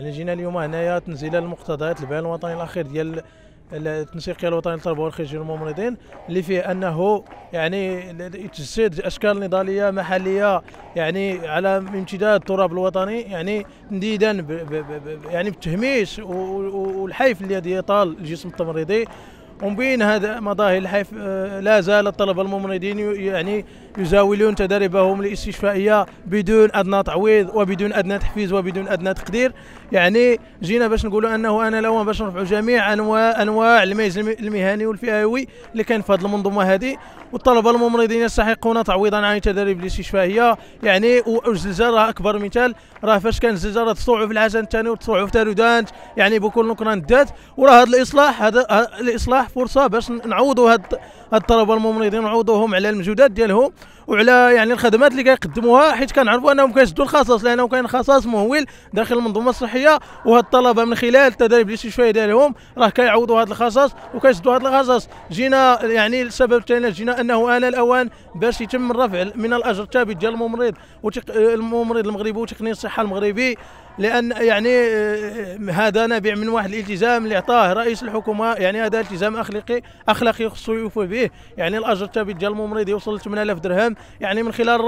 يعني جينا اليوم هنايا تنزيلا لمقتضيات البيان الوطني الاخير ديال التنسيقيه الوطنيه للطلبه والخريجين والممرضين، اللي فيه انه يعني تجسيد اشكال نضاليه محليه يعني على امتداد التراب الوطني، يعني تنديدا يعني بالتهميش والحيف الذي يطال الجسم التمريضي. ومن بين هذا مظاهر الحيف لا زال الطلبه الممرضين يعني يزاولون تدريبهم الاستشفائيه بدون ادنى تعويض وبدون ادنى تحفيز وبدون ادنى تقدير. يعني جينا باش نقولوا انه انا الاوان باش نرفعوا جميع انواع الميز المهني والفئوي اللي كاين في هذه المنظومه هذه، والطلبه الممرضين يستحقون تعويضا عن التدريب الاستشفائيه. يعني والزلزال راه اكبر مثال، راه فاش كان الزلزال راه تطوعوا في الحسن الثاني وتطوعوا في تارودانت يعني بكل نكران الذات، وراه هذا الاصلاح فرصه باش نعوضوا هاد الطلبه الممرضين ونعوضوهم على المجهودات ديالهم وعلى يعني الخدمات اللي كيقدموها، حيت كنعرفوا انهم كيسدوا الخصاص، لانه كاين خصاص مهول داخل المنظومه الصحيه، وهاد الطلبه من خلال التدريب الاستشفائي ديالهم راه كيعوضوا هاد الخصاص وكيسدوا هاد الخصاص. جينا يعني السبب الثاني جينا انه آن الاوان باش يتم الرفع من الاجر الثابت ديال الممرض المغربي وتقني الصحه المغربي، لان يعني هذا نابع من واحد الالتزام اللي عطاه رئيس الحكومه، يعني هذا التزام اخلاقي خصو يوفى به. يعني الاجر الثابت ديال الممرض يوصل ل 8000 درهم، يعني من خلال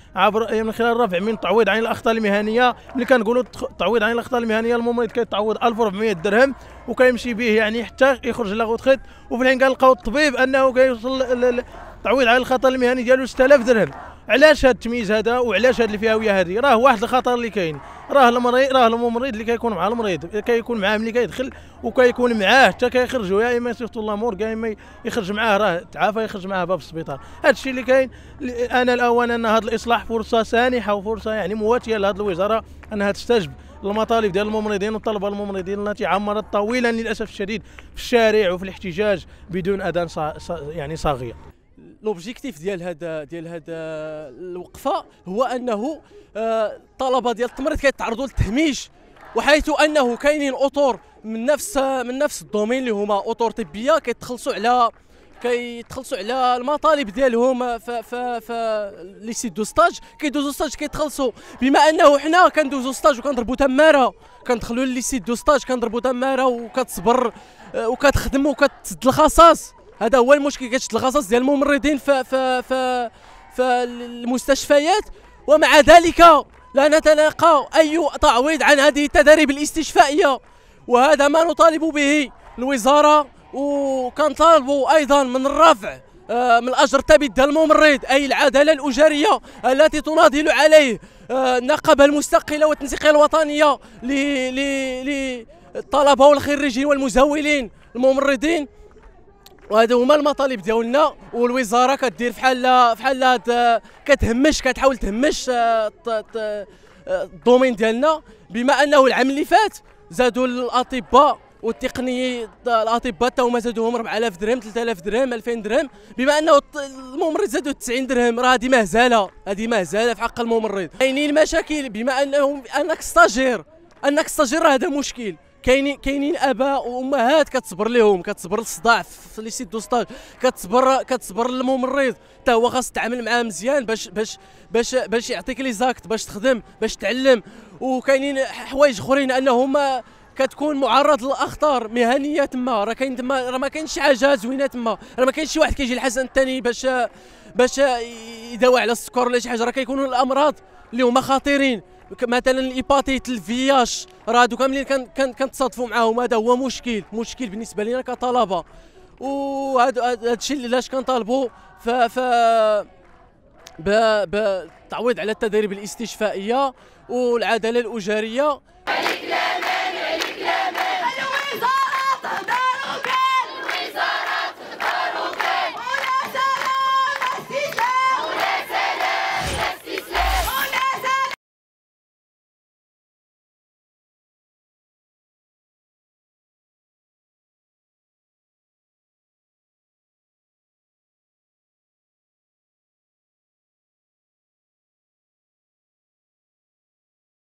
الرفع من التعويض عن الاخطاء المهنيه. ملي كنقولوا التعويض عن الاخطاء المهنيه الممرض كيتعوض 1400 درهم وكيمشي به يعني حتى يخرج لا غوتخيت، وفي الحين كنلقاو الطبيب انه كيوصل التعويض عن الخطر المهني ديالو 6000 درهم. علاش هذا التمييز هذا وعلاش هذه الفئويه هذه؟ راه واحد الخطر اللي كاين، راه الممرض اللي كيكون مع المريض كيكون معاه ملي كيدخل وكيكون معاه حتى كيخرجوا، يا اما يصيفطوا لامور يا اما يخرج معاه راه تعافى يخرج معاه باب السبيطار. هذا الشيء اللي كاين. انا الاوان ان هذا الاصلاح فرصه سانحه وفرصه يعني مواتيه لهذه الوزاره انها تستجب المطالب ديال الممرضين والطلبه الممرضين التي عمرت طويلا للاسف الشديد في الشارع وفي الاحتجاج بدون اذان يعني صاغيه. لوبجيكتيف ديال هذا الوقفه هو انه الطلبه ديال التمريض كيتعرضوا للتهميش، وحيث انه كاينين اطر من نفس الدومين اللي هما اطر طبيه كيتخلصوا على المطالب ديالهم لي سيت دو ستاج، كيدوزو ستاج كيتخلصوا. بما انه حنا كندوزو ستاج وكنضربوا تماره، كندخلوا لي سيت دو ستاج كنضربوا تماره وكتصبر وكتخدم وكتسد الخصاص. هذا هو المشكل، كتشد الخصاص ديال الممرضين في المستشفيات، ومع ذلك لا نتلقى اي تعويض عن هذه التدريب الاستشفائيه. وهذا ما نطالب به الوزاره، وكنطالبوا ايضا من الرفع من الاجر الثابت ديال الممرض، اي العداله الاجريه التي تناضل عليه النقابه المستقله والتنسيقيه الوطنيه للطلبه والخريجين والمزاولين الممرضين. وهذا هما المطالب ديالنا، والوزاره كدير فحال كتهمش، كتحاول تهمش الدومين ديالنا. بما انه العام اللي فات زادوا الاطباء والتقنيين، الاطباء حتى هما زادوهم 4000 درهم 3000 درهم 2000 درهم، بما انه الممرض زادوا 90 درهم. راه هذه مهزله في حق الممرض. كاينين المشاكل بما انك ستاجير راه هذا مشكل. كاينين اباء وامهات كتصبر لهم، كتصبر الصداع في لي سيت دو ستاج، كتصبر الممرض حتى هو خاص تتعامل معاه مزيان باش يعطيك لي زاكت باش تخدم باش تعلم. وكاينين حوايج اخرين انهم كتكون معرض لاخطار مهنيه تما، راه كاين تما، راه ما كاينش شي حاجه زوينه تما، راه ما كاينش شي واحد كيجي الحسن الثاني باش يداوي على السكر ولا شي حاجه. راه كيكونوا الامراض اللي هما خطيرين، مثلا الاباتيت الفياش، راه هادو كاملين كنتصادفوا معاهم. هذا هو مشكل بالنسبه لنا كطلبه. وهذا الشيء اللي علاش كنطالبوا بالتعويض على التدريب الاستشفائيه والعداله الاجريه.